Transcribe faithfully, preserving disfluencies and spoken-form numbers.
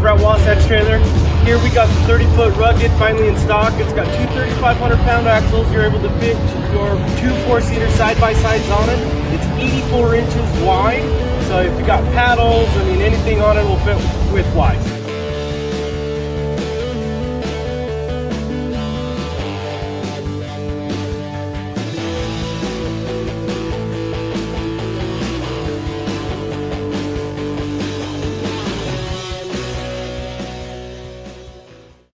over at Wasatch Trailer. Here we got the thirty foot rugged, finally in stock. It's got two thirty-five hundred pound axles. You're able to fit your two four-seater side-by-sides on it. It's eighty-four inches wide, so if you got paddles, I mean, anything on it will fit width-wise.